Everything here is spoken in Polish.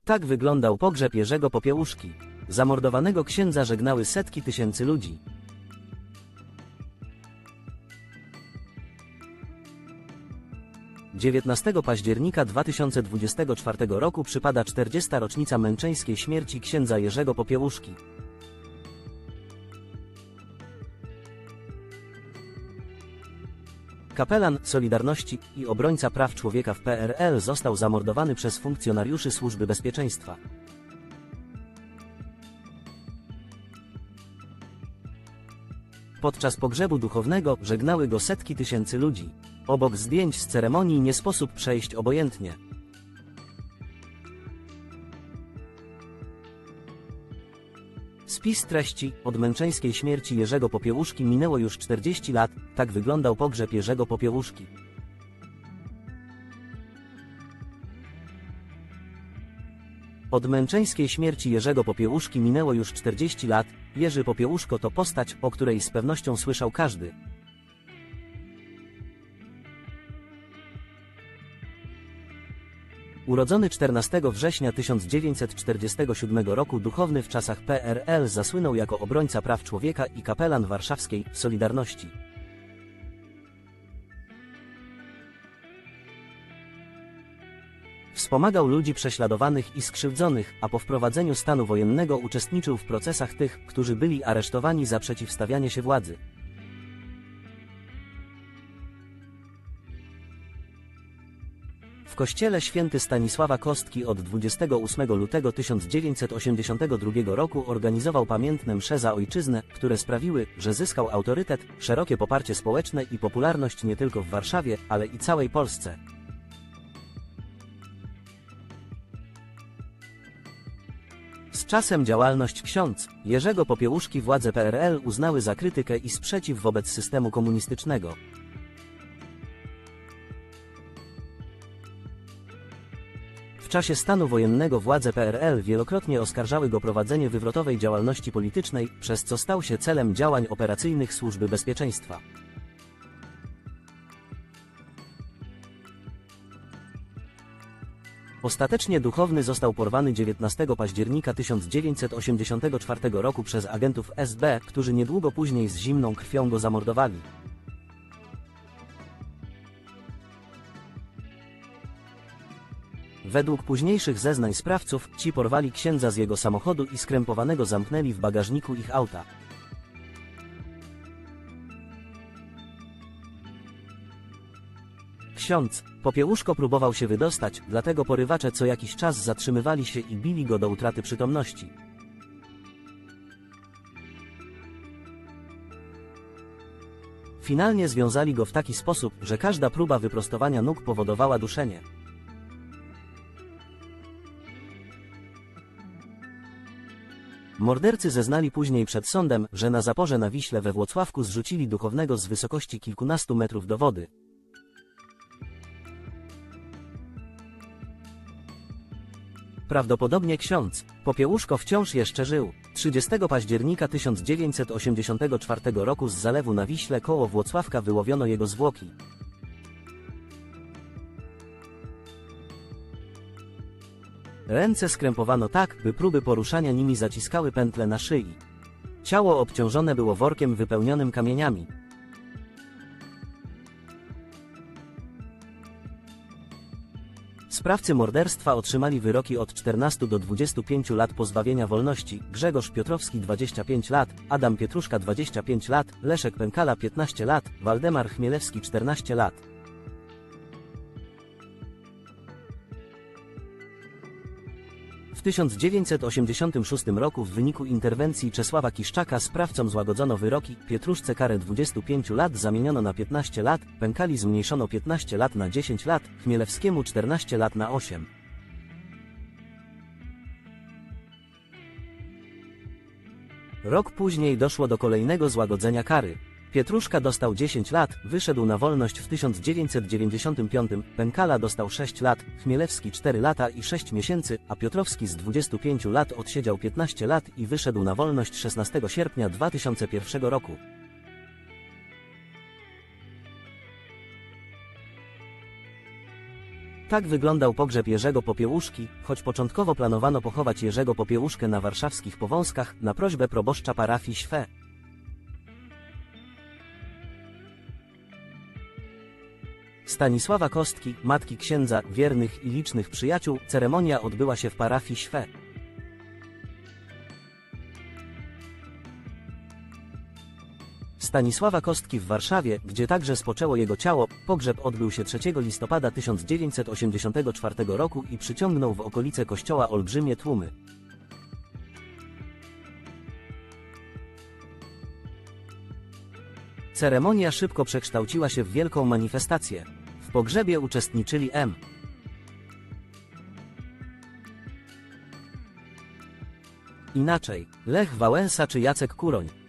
Tak wyglądał pogrzeb Jerzego Popiełuszki. Zamordowanego księdza żegnały setki tysięcy ludzi. Dziewiętnastego października 2024 roku przypada 40. rocznica męczeńskiej śmierci księdza Jerzego Popiełuszki. Kapelan Solidarności i obrońca praw człowieka w PRL został zamordowany przez funkcjonariuszy Służby Bezpieczeństwa. Podczas pogrzebu duchownego żegnały go setki tysięcy ludzi. Obok zdjęć z ceremonii nie sposób przejść obojętnie. Spis treści: od męczeńskiej śmierci Jerzego Popiełuszki minęło już 40 lat, tak wyglądał pogrzeb Jerzego Popiełuszki. Od męczeńskiej śmierci Jerzego Popiełuszki minęło już 40 lat. Jerzy Popiełuszko to postać, o której z pewnością słyszał każdy. Urodzony 14 września 1947 roku, duchowny w czasach PRL, zasłynął jako obrońca praw człowieka i kapelan warszawskiej Solidarności. Wspomagał ludzi prześladowanych i skrzywdzonych, a po wprowadzeniu stanu wojennego uczestniczył w procesach tych, którzy byli aresztowani za przeciwstawianie się władzy. W kościele święty Stanisława Kostki od 28 lutego 1982 roku organizował pamiętne msze za ojczyznę, które sprawiły, że zyskał autorytet, szerokie poparcie społeczne i popularność nie tylko w Warszawie, ale i całej Polsce. Z czasem działalność ksiądz Jerzego Popiełuszki władze PRL uznały za krytykę i sprzeciw wobec systemu komunistycznego. W czasie stanu wojennego władze PRL wielokrotnie oskarżały go o prowadzenie wywrotowej działalności politycznej, przez co stał się celem działań operacyjnych Służby Bezpieczeństwa. Ostatecznie duchowny został porwany 19 października 1984 roku przez agentów SB, którzy niedługo później z zimną krwią go zamordowali. Według późniejszych zeznań sprawców, ci porwali księdza z jego samochodu i skrępowanego zamknęli w bagażniku ich auta. Ksiądz Popiełuszko próbował się wydostać, dlatego porywacze co jakiś czas zatrzymywali się i bili go do utraty przytomności. Finalnie związali go w taki sposób, że każda próba wyprostowania nóg powodowała duszenie. Mordercy zeznali później przed sądem, że na zaporze na Wiśle we Włocławku zrzucili duchownego z wysokości kilkunastu metrów do wody. Prawdopodobnie ksiądz Popiełuszko wciąż jeszcze żył. 30 października 1984 roku z zalewu na Wiśle koło Włocławka wyłowiono jego zwłoki. Ręce skrępowano tak, by próby poruszania nimi zaciskały pętle na szyi. Ciało obciążone było workiem wypełnionym kamieniami. Sprawcy morderstwa otrzymali wyroki od 14 do 25 lat pozbawienia wolności: Grzegorz Piotrowski 25 lat, Adam Pietruszka 25 lat, Leszek Pękala 15 lat, Waldemar Chmielewski 14 lat. W 1986 roku w wyniku interwencji Czesława Kiszczaka sprawcom złagodzono wyroki: Pietruszce karę 25 lat zamieniono na 15 lat, Pękali zmniejszono 15 lat na 10 lat, Chmielewskiemu 14 lat na 8. Rok później doszło do kolejnego złagodzenia kary. Pietruszka dostał 10 lat, wyszedł na wolność w 1995, Pękala dostał 6 lat, Chmielewski 4 lata i 6 miesięcy, a Piotrowski z 25 lat odsiedział 15 lat i wyszedł na wolność 16 sierpnia 2001 roku. Tak wyglądał pogrzeb Jerzego Popiełuszki, choć początkowo planowano pochować Jerzego Popiełuszkę na warszawskich Powązkach na prośbę proboszcza parafii Śwe. Stanisława Kostki, matki księdza, wiernych i licznych przyjaciół, ceremonia odbyła się w parafii Śwe. Stanisława Kostki w Warszawie, gdzie także spoczęło jego ciało, pogrzeb odbył się 3 listopada 1984 roku i przyciągnął w okolice kościoła olbrzymie tłumy. Ceremonia szybko przekształciła się w wielką manifestację. W pogrzebie uczestniczyli Inaczej, Lech Wałęsa czy Jacek Kuroń.